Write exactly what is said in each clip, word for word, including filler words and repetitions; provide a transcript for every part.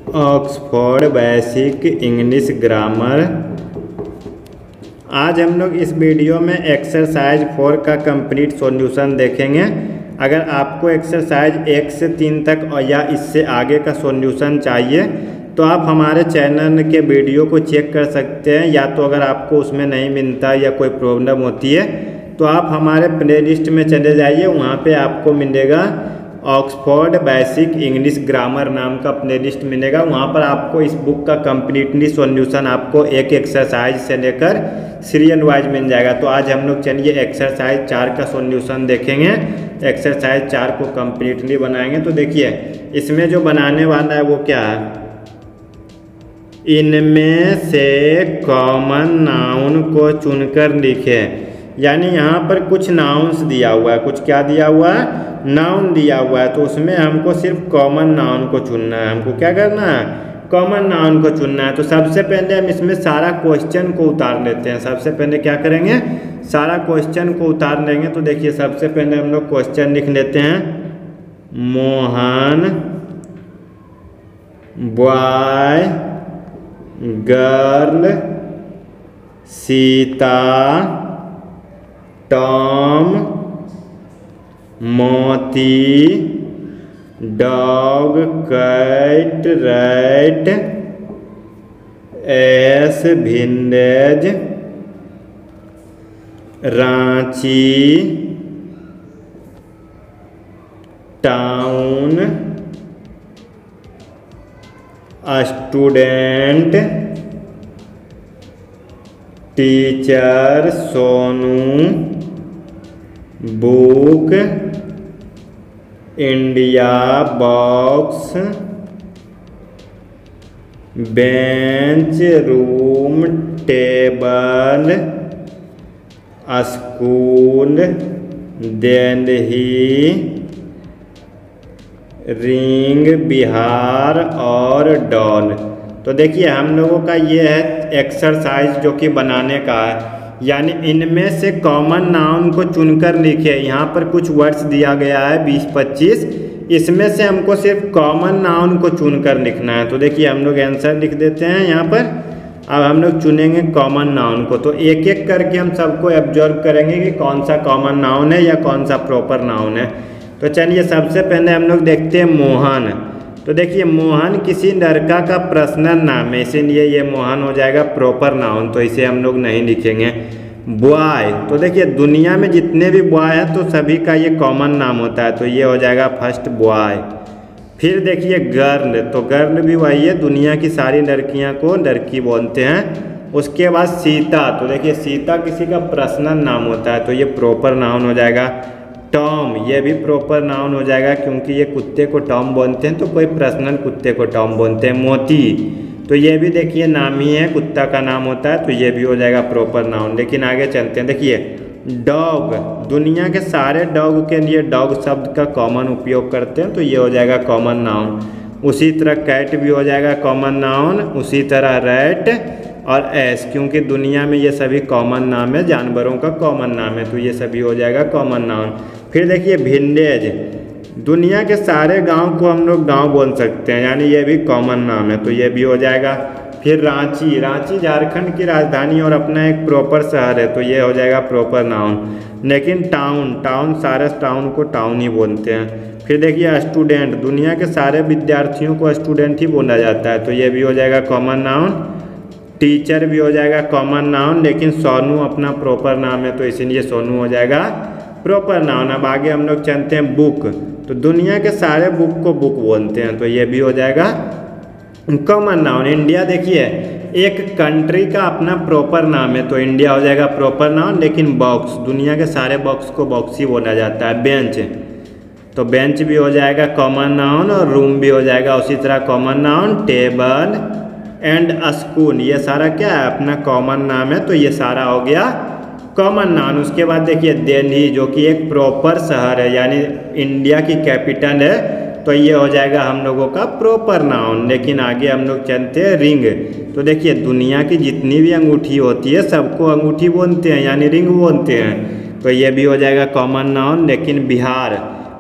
Oxford basic English grammar. आज हम लोग इस वीडियो में एक्सरसाइज फोर का कंप्लीट सॉल्यूशन देखेंगे। अगर आपको एक्सरसाइज एक से तीन तक और या इससे आगे का सॉल्यूशन चाहिए तो आप हमारे चैनल के वीडियो को चेक कर सकते हैं, या तो अगर आपको उसमें नहीं मिलता या कोई प्रॉब्लम होती है तो आप हमारे प्लेलिस्ट में चले जाइए, वहाँ पे आपको मिलेगा ऑक्सफोर्ड बेसिक इंग्लिश ग्रामर नाम का प्लेलिस्ट मिलेगा। वहाँ पर आपको इस बुक का कम्प्लीटली सॉल्यूशन आपको एक एक्सरसाइज से लेकर सीरियल वाइज मिल जाएगा। तो आज हम लोग चलिए एक्सरसाइज चार का सॉल्यूशन देखेंगे। एक्सरसाइज चार को कम्प्लीटली बनाएंगे। तो देखिए इसमें जो बनाने वाला है वो क्या है, इनमें से कॉमन नाउन को चुनकर लिखे। यानी यहाँ पर कुछ नाउन्स दिया हुआ है, कुछ क्या दिया हुआ है, नाउन दिया हुआ है। तो उसमें हमको सिर्फ कॉमन नाउन को चुनना है। हमको क्या करना है, कॉमन नाउन को चुनना है। तो सबसे पहले हम इसमें सारा क्वेश्चन को उतार लेते हैं। सबसे पहले क्या करेंगे, सारा क्वेश्चन को उतार लेंगे। तो देखिए सबसे पहले हम लोग क्वेश्चन लिख लेते हैं, Mohan boy, girl Sita, Tom Moti, dog cat rat, ass विंडेज, Ranchi town, student, teacher Sonu, book, India box, bench room table, school Delhi, ring Bihar और डॉल। तो देखिए हम लोगों का ये है एक्सरसाइज जो कि बनाने का है। यानी इनमें से कॉमन नाउन को चुनकर लिखे। यहाँ पर कुछ वर्ड्स दिया गया है बीस पच्चीस, इसमें से हमको सिर्फ कॉमन नाउन को चुनकर लिखना है। तो देखिए हम लोग आंसर लिख देते हैं यहाँ पर। अब हम लोग चुनेंगे कॉमन नाउन को। तो एक एक करके हम सबको ऑब्जर्व करेंगे कि कौन सा कॉमन नाउन है या कौन सा प्रॉपर नाउन है। तो चलिए सबसे पहले हम लोग देखते हैं मोहन। तो देखिए मोहन किसी लड़का का पर्सनल नाम है, इसीलिए ये मोहन हो जाएगा प्रॉपर नाउन, तो इसे हम लोग नहीं लिखेंगे। बॉय, तो देखिए दुनिया में जितने भी बॉय हैं तो सभी का ये कॉमन नाम होता है, तो ये हो जाएगा फर्स्ट बॉय। फिर देखिए गर्ल, तो गर्ल भी वही है, दुनिया की सारी लड़कियां को लड़की बोलते हैं। उसके बाद सीता, तो देखिए सीता किसी का पर्सनल नाम होता है, तो ये प्रॉपर नाउन हो जाएगा। टॉम, ये भी प्रॉपर नाउन हो जाएगा क्योंकि ये कुत्ते को टॉम बोलते हैं, तो कोई पर्सनल कुत्ते को टॉम बोलते हैं। मोती, तो ये भी देखिए नाम ही है, कुत्ता का नाम होता है, तो ये भी हो जाएगा प्रॉपर नाउन। लेकिन आगे चलते हैं। देखिए डॉग, दुनिया के सारे डॉग के लिए डॉग शब्द का कॉमन उपयोग करते हैं, तो ये हो जाएगा कॉमन नाउन। उसी तरह कैट भी हो जाएगा कॉमन नाउन, उसी तरह रैट और एस, क्योंकि दुनिया में ये सभी कॉमन नाम है, जानवरों का कॉमन नाम है, तो ये सभी हो जाएगा कॉमन नाउन। फिर देखिए विलेज, दुनिया के सारे गांव को हम लोग गांव बोल सकते हैं, यानी ये भी कॉमन नाम है, तो ये भी हो जाएगा। फिर रांची, रांची झारखंड की राजधानी और अपना एक प्रॉपर शहर है, तो ये हो जाएगा प्रॉपर नाउन। लेकिन टाउन, टाउन सारे टाउन को टाउन ही बोलते हैं। फिर देखिए स्टूडेंट, दुनिया के सारे विद्यार्थियों को स्टूडेंट ही बोला जाता है, तो ये भी हो जाएगा कॉमन नाउन। टीचर भी हो जाएगा कॉमन नाउन, लेकिन सोनू अपना प्रॉपर नाम है, तो इसीलिए सोनू हो जाएगा प्रॉपर नाउन। अब आगे हम लोग चलते हैं बुक, तो दुनिया के सारे बुक को बुक बोलते हैं, तो ये भी हो जाएगा कॉमन नाउन। इंडिया देखिए एक कंट्री का अपना प्रॉपर नाम है, तो इंडिया हो जाएगा प्रॉपर नाउन। लेकिन बॉक्स, दुनिया के सारे बॉक्स को बॉक्स ही बोला जाता है। बेंच, तो बेंच भी हो जाएगा कॉमन नाउन और रूम भी हो जाएगा उसी तरह common noun. Table and school, ये सारा क्या है, अपना कॉमन नाम है, तो ये सारा हो गया कॉमन नाउन। उसके बाद देखिए दिल्ली, जो कि एक प्रॉपर शहर है, यानी इंडिया की कैपिटल है, तो ये हो जाएगा हम लोगों का प्रॉपर नाउन। लेकिन आगे हम लोग चलते हैं रिंग, तो देखिए दुनिया की जितनी भी अंगूठी होती है सबको अंगूठी बोलते हैं, यानी रिंग बोलते हैं, तो ये भी हो जाएगा कॉमन नाउन। लेकिन बिहार,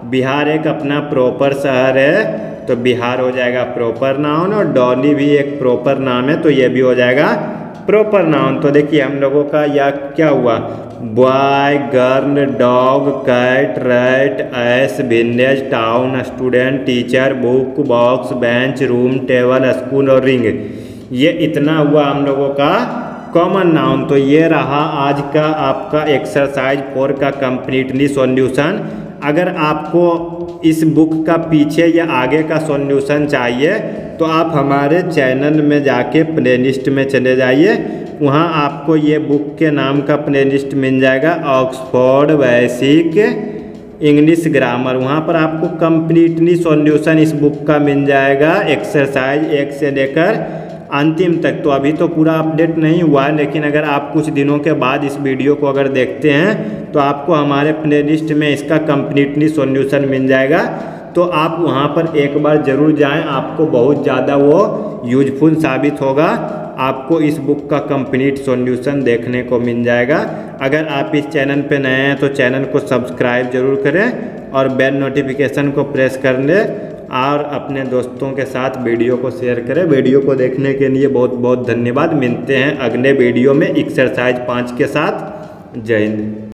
बिहार एक अपना प्रॉपर शहर है, तो बिहार हो जाएगा प्रॉपर नाउन, और डॉली भी एक प्रॉपर नाम है, तो ये भी हो जाएगा प्रॉपर नाउन। तो देखिए हम लोगों का यह क्या हुआ, boy, girl, dog, cat, rat, ass, village, town, student, teacher, book, box, bench, room, table, school और रिंग। ये इतना हुआ हम लोगों का कॉमन नाउन। तो ये रहा आज का आपका एक्सरसाइज फोर का कंप्लीटली सॉल्यूशन। अगर आपको इस बुक का पीछे या आगे का सॉल्यूशन चाहिए तो आप हमारे चैनल में जाके प्लेलिस्ट में चले जाइए, वहाँ आपको ये बुक के नाम का प्लेलिस्ट मिल जाएगा, ऑक्सफोर्ड बेसिक इंग्लिश ग्रामर। वहाँ पर आपको कंप्लीटली सॉल्यूशन इस बुक का मिल जाएगा, एक्सरसाइज एक से लेकर अंतिम तक। तो अभी तो पूरा अपडेट नहीं हुआ है, लेकिन अगर आप कुछ दिनों के बाद इस वीडियो को अगर देखते हैं तो आपको हमारे प्लेलिस्ट में इसका कंप्लीटली सॉल्यूशन मिल जाएगा। तो आप वहां पर एक बार ज़रूर जाएं, आपको बहुत ज़्यादा वो यूजफुल साबित होगा। आपको इस बुक का कंप्लीट सॉल्यूशन देखने को मिल जाएगा। अगर आप इस चैनल पे नए हैं तो चैनल को सब्सक्राइब जरूर करें और बेल नोटिफिकेशन को प्रेस कर लें, और अपने दोस्तों के साथ वीडियो को शेयर करें। वीडियो को देखने के लिए बहुत बहुत धन्यवाद। मिलते हैं अगले वीडियो में एक्सरसाइज पाँच के साथ। जय हिंद।